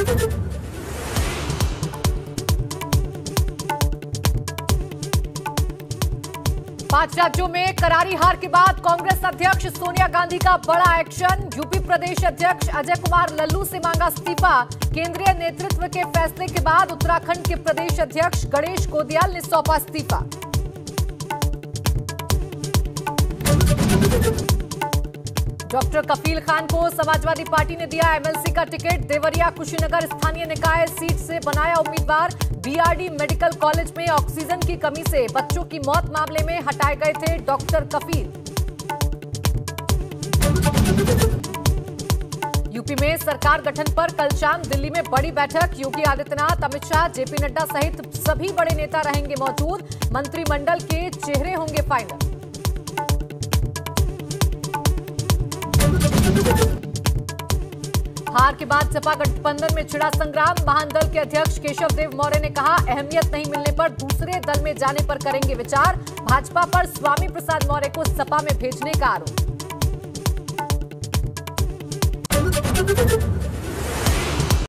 पांच राज्यों में करारी हार के बाद कांग्रेस अध्यक्ष सोनिया गांधी का बड़ा एक्शन। यूपी प्रदेश अध्यक्ष अजय कुमार लल्लू से मांगा इस्तीफा। केंद्रीय नेतृत्व के फैसले के बाद उत्तराखंड के प्रदेश अध्यक्ष गणेश गोदियाल ने सौंपा इस्तीफा। डॉक्टर कफील खान को समाजवादी पार्टी ने दिया एमएलसी का टिकट। देवरिया कुशीनगर स्थानीय निकाय सीट से बनाया उम्मीदवार। बीआरडी मेडिकल कॉलेज में ऑक्सीजन की कमी से बच्चों की मौत मामले में हटाए गए थे डॉक्टर कफील। यूपी में सरकार गठन पर कल शाम दिल्ली में बड़ी बैठक। योगी आदित्यनाथ, अमित शाह, जेपी नड्डा सहित सभी बड़े नेता रहेंगे मौजूद। मंत्रिमंडल के चेहरे होंगे फाइनल। हार के बाद सपा गठबंधन में छिड़ा संग्राम। महान दल के अध्यक्ष केशव देव मौर्य ने कहा, अहमियत नहीं मिलने पर दूसरे दल में जाने पर करेंगे विचार। भाजपा पर स्वामी प्रसाद मौर्य को सपा में भेजने का आरोप।